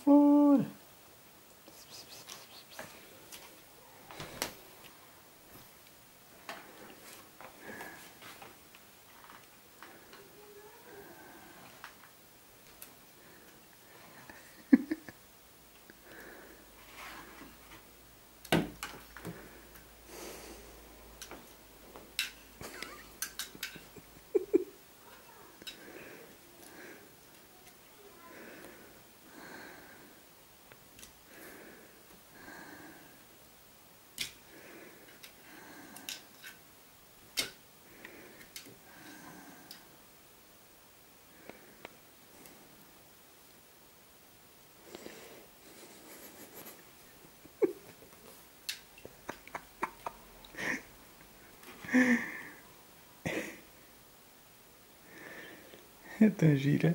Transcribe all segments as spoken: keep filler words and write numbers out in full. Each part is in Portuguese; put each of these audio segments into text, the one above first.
flor. É tão gira.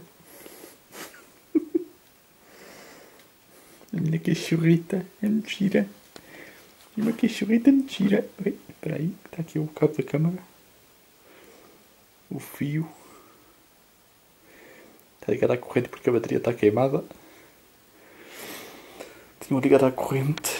A minha cachorrita é muito gira. E uma cachorrita muito gira. Oi, espera aí, está aqui o cabo da câmara. O fio. Está ligado à corrente porque a bateria está queimada. Tinha ligado à corrente.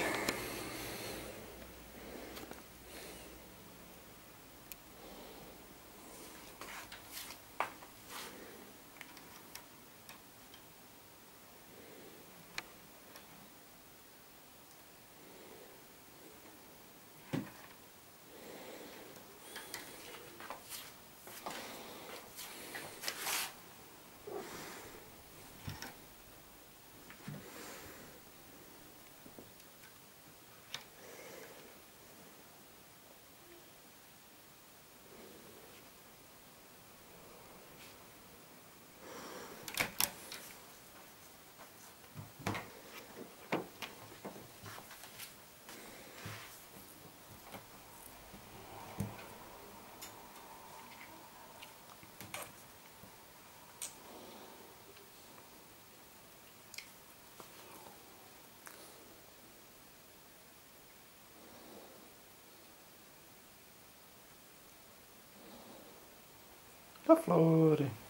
A flor.